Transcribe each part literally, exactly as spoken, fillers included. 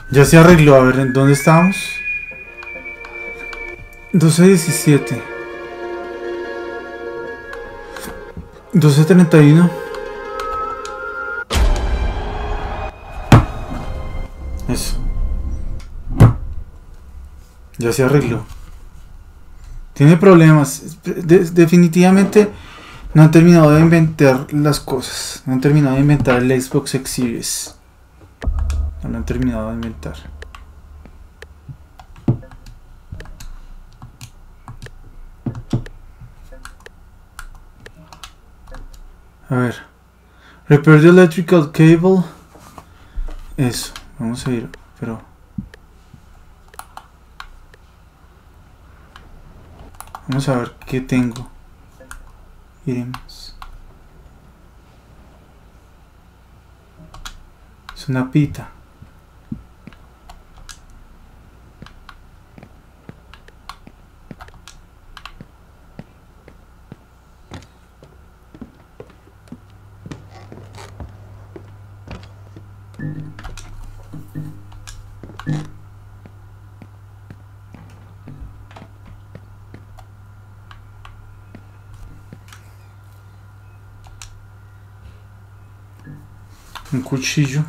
Ya se arregló, a ver, ¿en dónde estamos? doce diecisiete. doce treinta y uno. Eso. Ya se arregló. Tiene problemas. De- definitivamente no han terminado de inventar las cosas. No han terminado de inventar el Xbox X Series. No lo han terminado de inventar. A ver. Repair the electrical cable. Eso. Vamos a ir. Pero. Vamos a ver qué tengo. Iremos. Es una pita. Un cuchillo.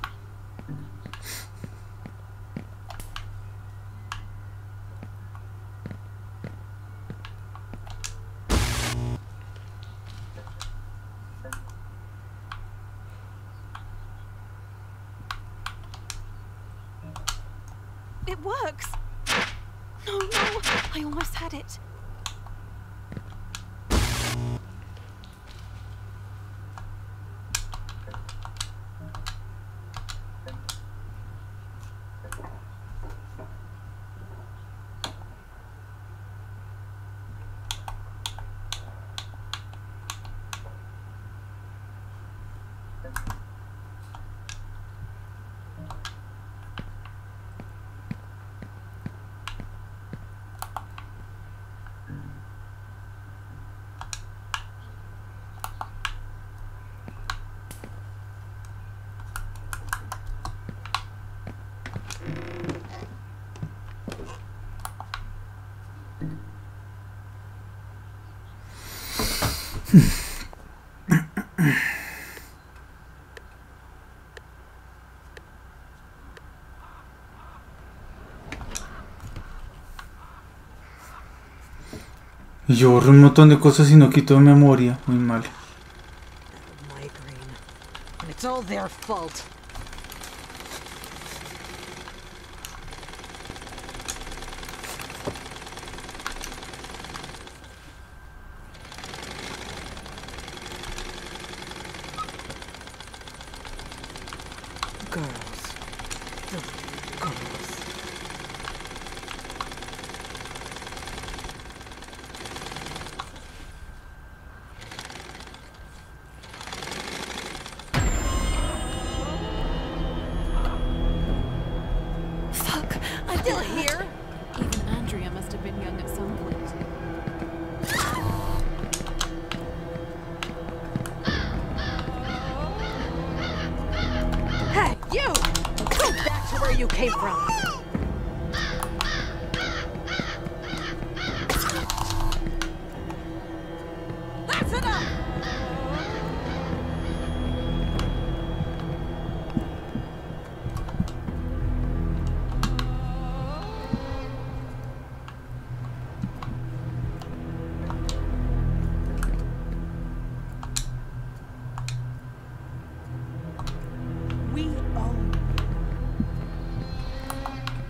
It works. No, no, I almost had it. Y yo borro un montón de cosas y no quito memoria. Muy mal. Migraine. And it's all their fault. Girls. Filthy girls. Fuck, I'm still here. Even Andrea must have been young at some point. Hey, you! Go back to where you came from! That's enough! We own.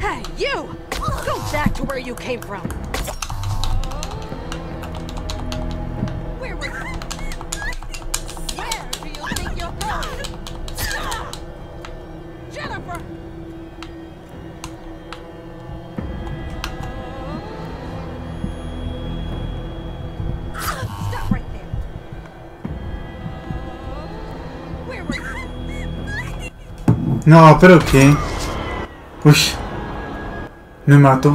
Hey, you! Go back to where you came from. Where were you? Where do you think you're going? Jennifer! Stop right there. Where were you? No, pero qué. Uy. Me mato.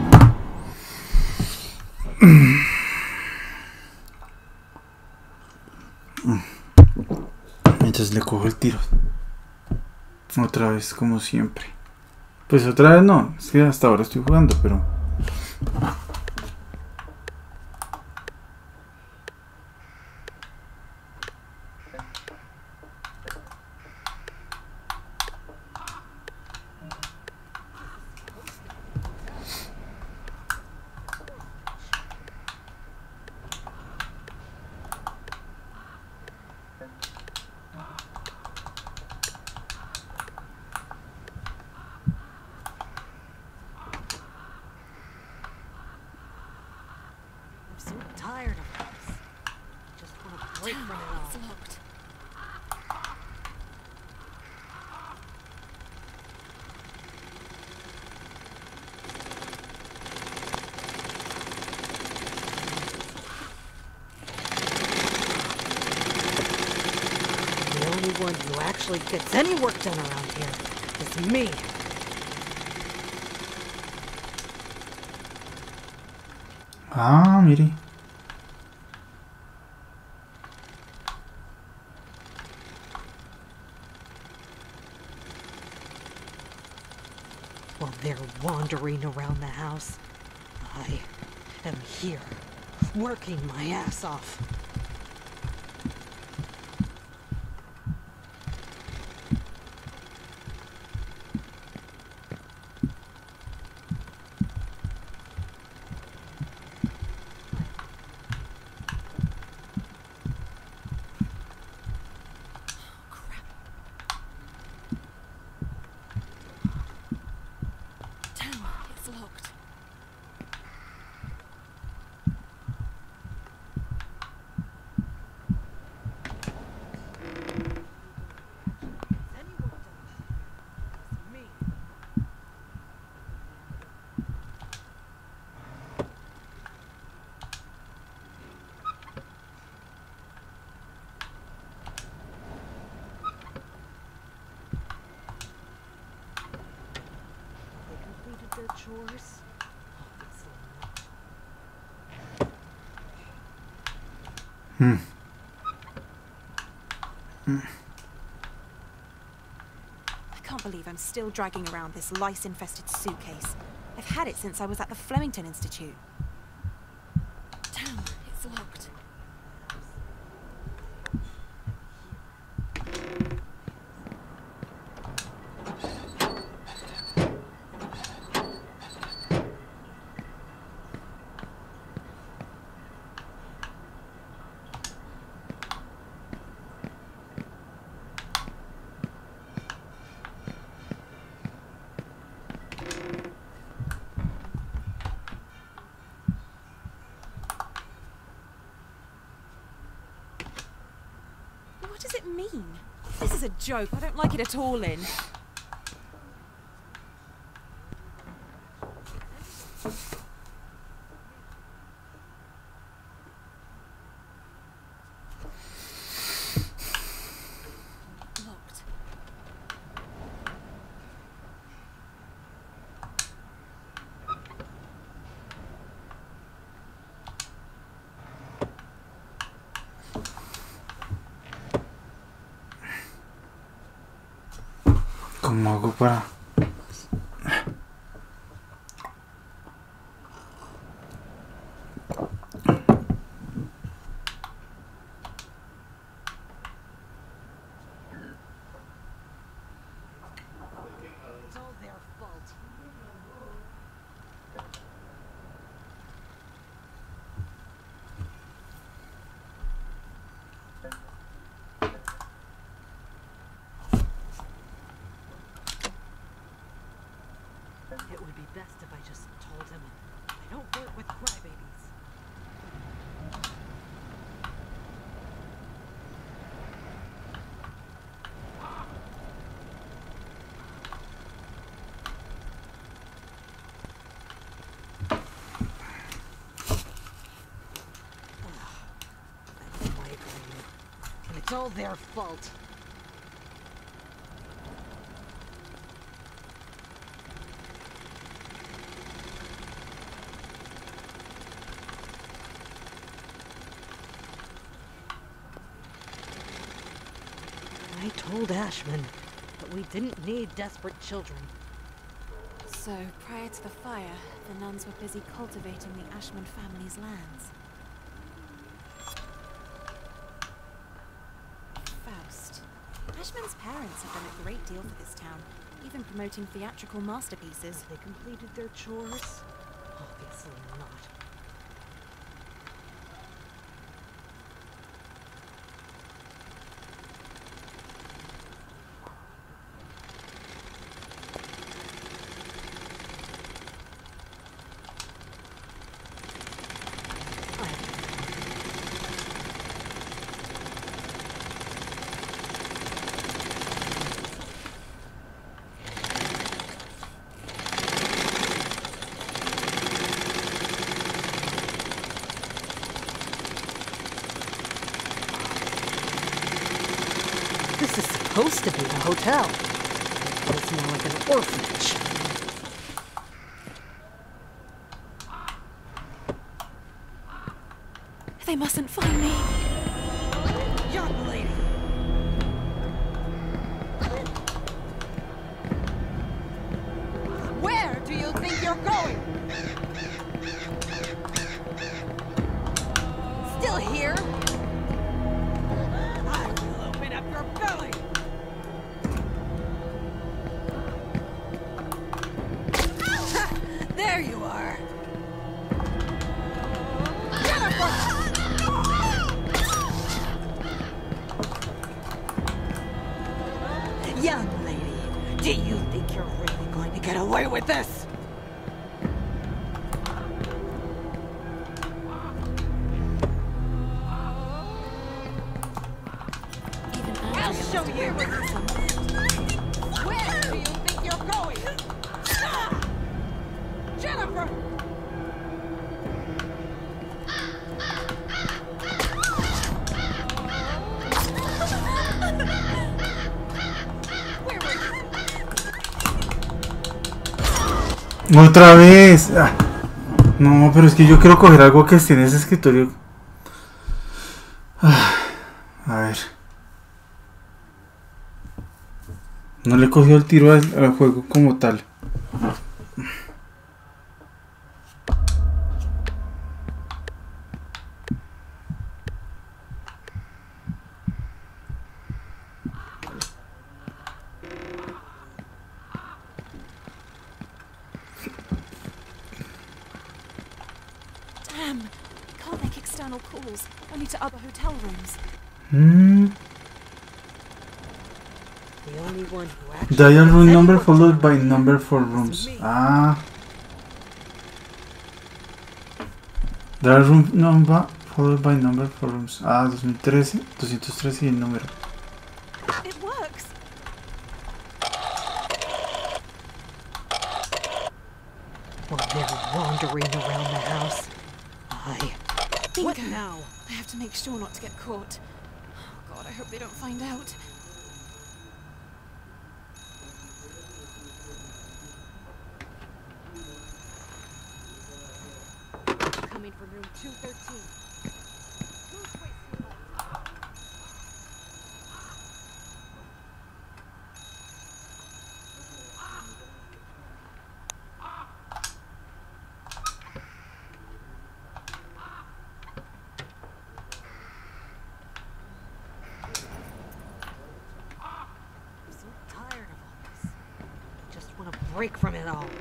Mientras le cojo el tiro. Otra vez, como siempre. Pues otra vez no. Es que hasta ahora estoy jugando, pero... I'm so tired of this. Just want a break from it all. It's locked. The only one who actually gets any work done around here is me. Ah, mire. While they're wandering around the house, I am here, working my ass off. Damn, it's locked. Any work done is me. They completed their chores. Obviously not. Hmm. I can't believe I'm still dragging around this lice-infested suitcase. I've had it since I was at the Flemington Institute. Damn, it's locked. What does it mean? This is a joke. I don't like it at all, Lynn. Locked. ¿Cómo hago para...? It's all their fault. It would be best if I just told him I don't work with crybabies. It's all their fault. I told Ashman, but we didn't need desperate children. So, prior to the fire, the nuns were busy cultivating the Ashman family's lands. Faust. Ashman's parents have done a great deal for this town, even promoting theatrical masterpieces. Have they completed their chores? Obviously not. This is supposed to be a hotel, but it's more like an orphanage. They mustn't find me. Young lady! Where do you think you're going? Still here? I will open up your belly! There you are! Young lady, do you think you're really going to get away with this? Even I'll show you! Where do you think you're going? Jennifer! Otra vez. Ah. No, pero es que yo quiero coger algo que esté en ese escritorio. Ah. A ver. No le he cogido el tiro al, al juego como tal. Damn! Can't make external calls, only to other hotel rooms. Hmm. The only one who actually Dial room has number any followed by work number for is rooms. me. Ah. Dial room number followed by number for rooms. Ah, dos mil trece, doscientos trece y el número. It works! While they're wandering around the house, I... Bingo! What now? I have to make sure not to get caught. Oh god, I hope they don't find out. Coming from room two thirteen. Who's wasting light? I'm so tired of all this. I just want to break from it all.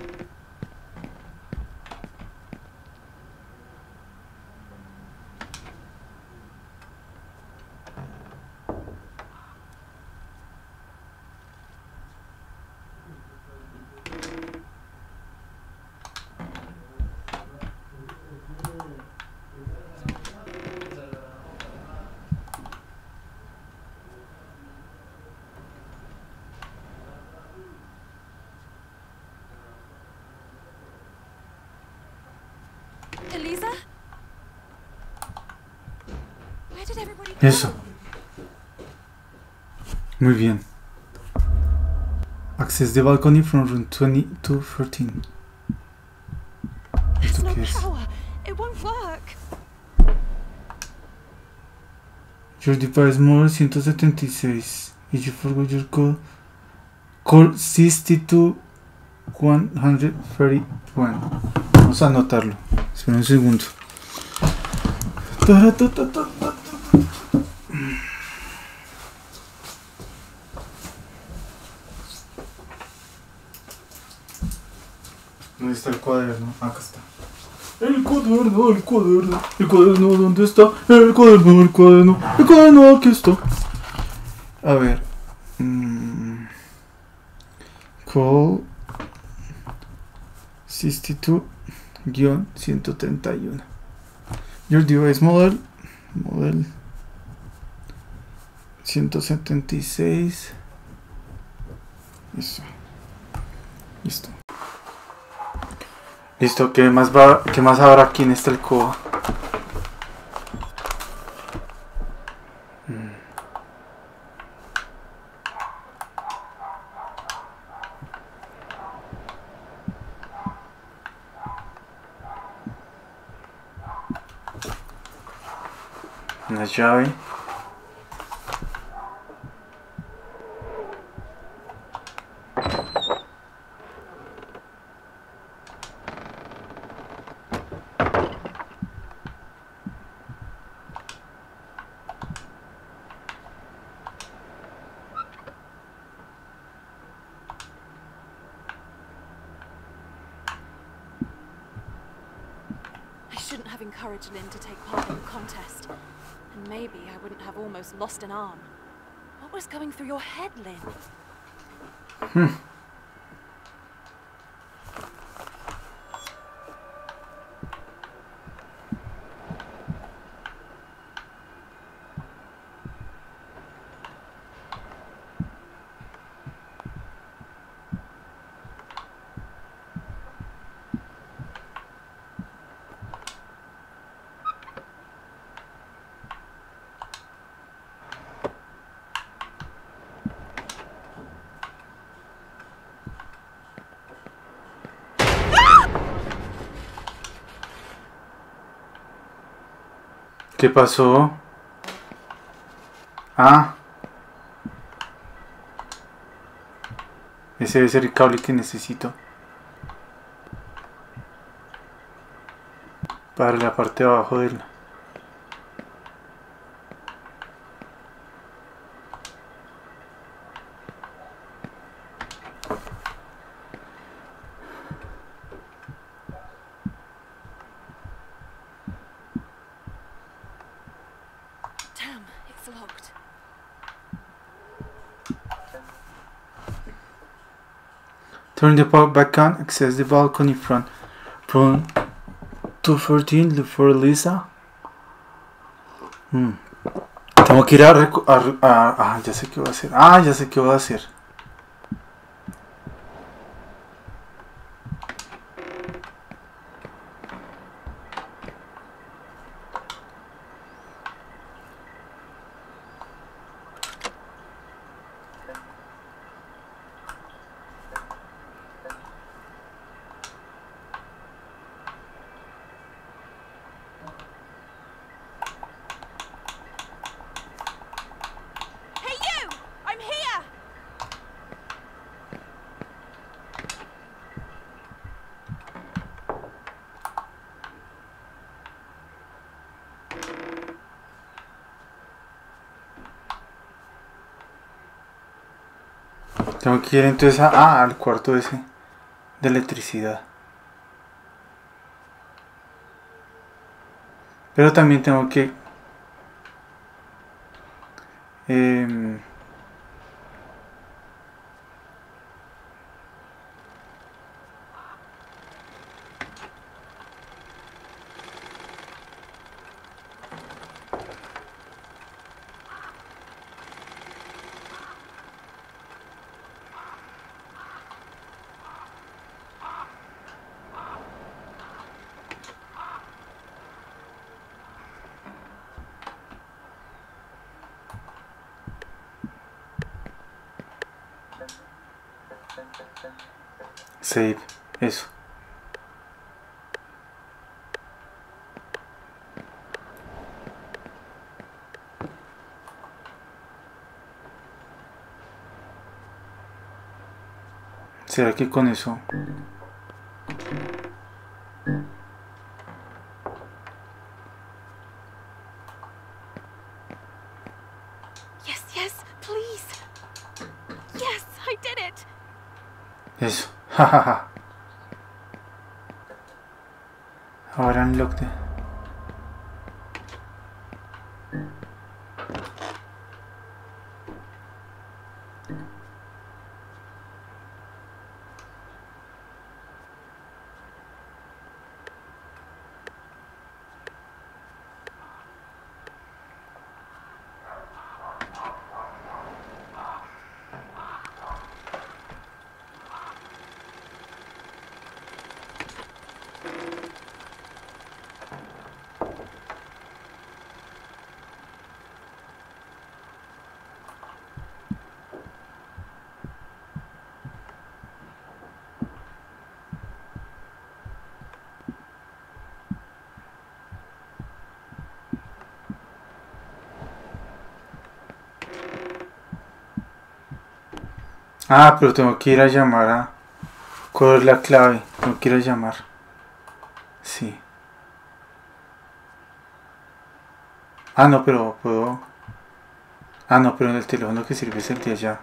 Eso. Muy bien. Access the balcony from room twenty-two thirteen. There's ¿Esto no qué es? power. It won't work. Your device model ciento setenta y seis. If you forgot your code, call sixty-two one thirty-one. Vamos a anotarlo. Espera un segundo. ¿Dónde está el cuaderno? Acá está. El cuaderno, el cuaderno, el cuaderno, ¿dónde está? El cuaderno, el cuaderno, el cuaderno, aquí está. A ver. Mm. Call sesenta y dos guión ciento treinta y uno. Your device model, model ciento setenta y seis. Eso. Listo. Listo, ¿qué más va? ¿Qué más habrá aquí en esta alcoba? Mm. Una llave. Encouraged Lynn to take part in the contest. And maybe I wouldn't have almost lost an arm. What was going through your head, Lynn? Hmm. ¿Qué pasó? Ah. Ese debe ser el cable que necesito para la parte de abajo del... Turn the power back on, access the balcony front. Room two fourteen, look for Lisa. Hmm. Tengo que ir a, a, a... Ah, ya sé qué voy a hacer. Ah, ya sé qué voy a hacer. Tengo que ir entonces a, ah, al cuarto ese de electricidad. Pero también tengo que... Eh, Save, eso. ¿Será que con eso? Yes, yes, please. Yes, I did it. Eso, jajaja. Ahora unlocked. Ah, pero tengo que ir a llamar a... ¿Cuál es la clave? Tengo que ir a llamar. Sí. Ah, no, pero puedo... Ah, no, pero en el teléfono que sirve es el de allá.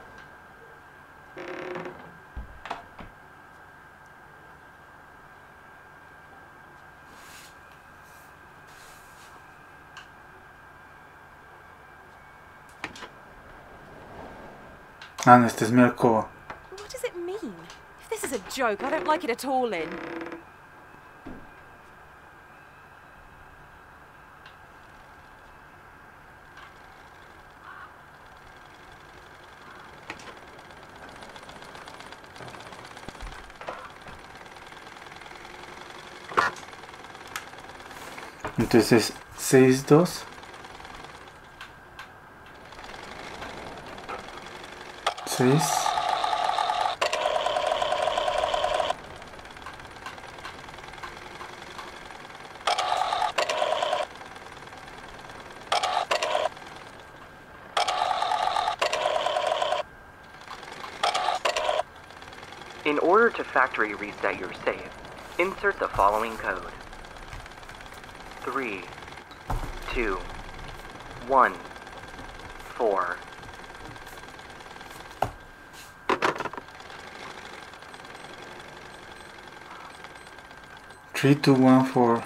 Ah, no, esta es mi alcoba. What does it mean? If this is a joke, I don't like it at all, Lynn. Entonces, seis dos. seis. In order to factory reset your save, insert the following code. Three, two, one, four. Three two one four.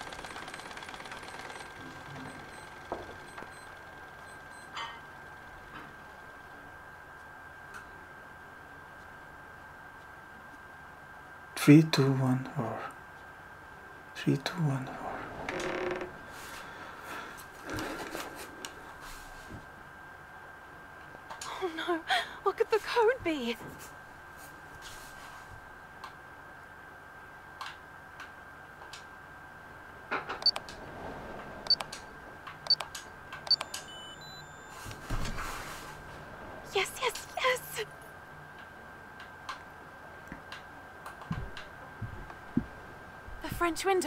Three two one four. Three two one four. Oh no, what could the code be? Yes, yes, yes! The French window.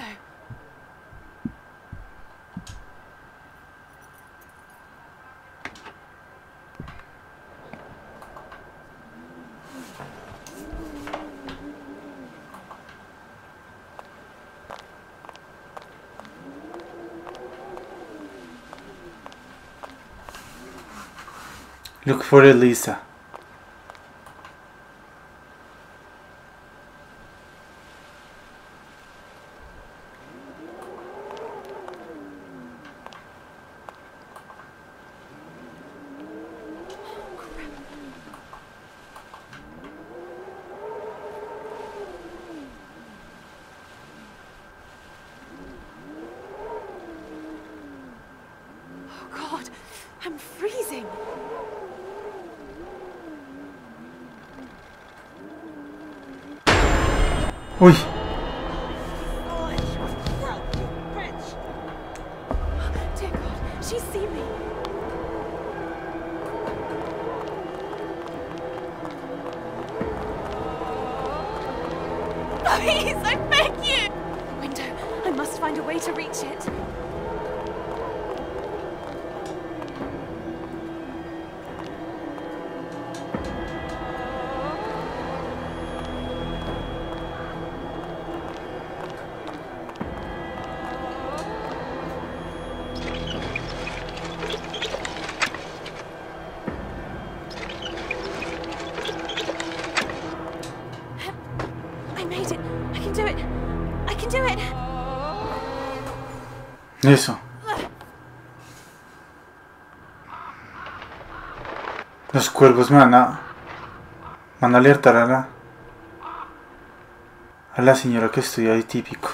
Look for Elisa. Oh God, I'm freezing. Uy, Dear God, she's seen me. Please, I beg you! The window. I must find a way to reach it. Eso. Los cuervos me van a... van a alertar a la... a la señora que estoy ahí, típico.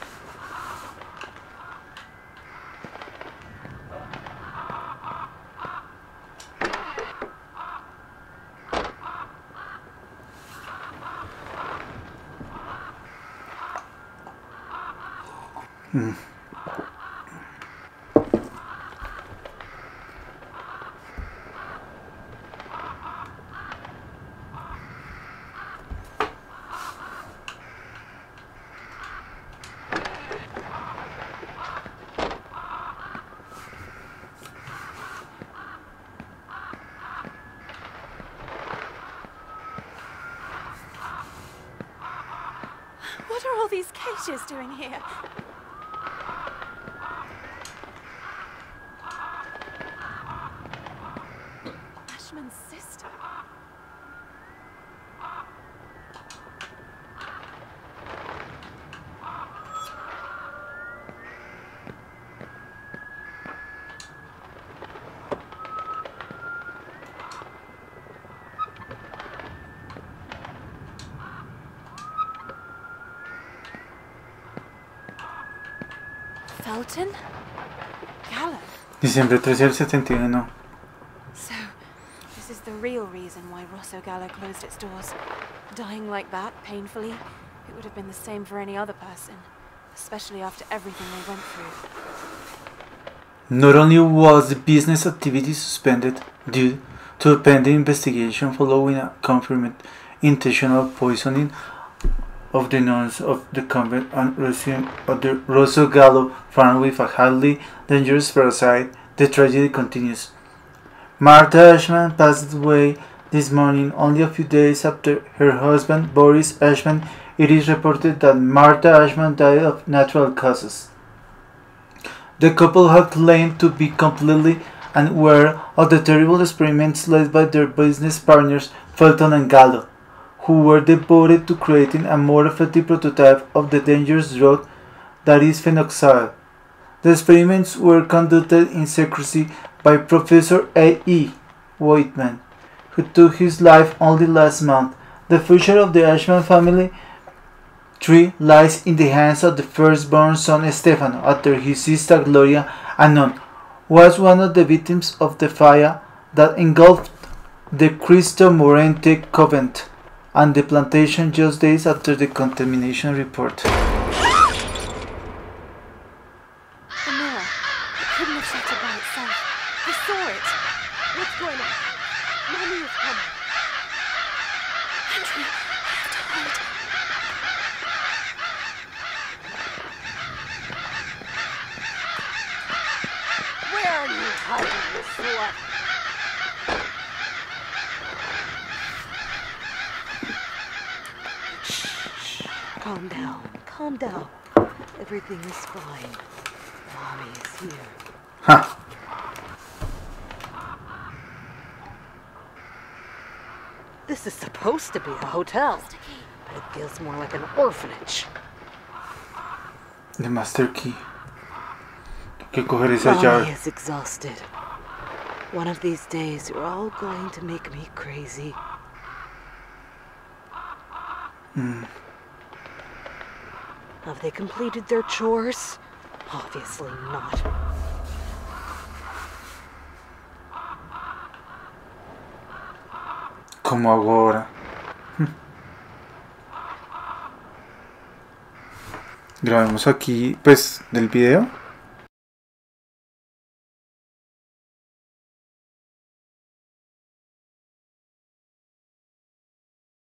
Mm. What are all these cages doing here? Ashman's sister. Felton? Gallo? Diciembre trece del setenta y uno. So, this is the real reason why Rosso Gallo closed its doors. Dying like that, painfully, it would have been the same for any other person, especially after everything they went through. Not only was the business activity suspended due to a pending investigation following a confirmed intentional poisoning of the nuns of the convent and resume of the Rosso Gallo farm with a highly dangerous parasite, the tragedy continues. Martha Ashman passed away this morning, only a few days after her husband, Boris Ashman. It is reported that Martha Ashman died of natural causes. The couple had claimed to be completely unaware of the terrible experiments led by their business partners, Felton and Gallo, who were devoted to creating a more effective prototype of the dangerous drug that is phenoxyl. The experiments were conducted in secrecy by Professor A E Whitman, who took his life only last month. The future of the Ashman family tree lies in the hands of the firstborn son Stefano, after his sister Gloria, a nun, was one of the victims of the fire that engulfed the Cristo Morente convent and the plantation just days after the contamination report. The mirror. It couldn't have shattered by itself. I saw it. What's going on? Mommy is coming. Andrea, I have to hide. Where are you hiding, you slut? Calm down, calm down. Everything is fine. Mommy is here. Huh. This is supposed to be a hotel, but it feels more like an orphanage. The master key. Tengo que coger esa Mommy llave. is exhausted. One of these days, you're all going to make me crazy. Mm. Have they completed their chores? Obviously not. ¿Cómo hago ahora? Hm. Grabemos aquí, pues, del video.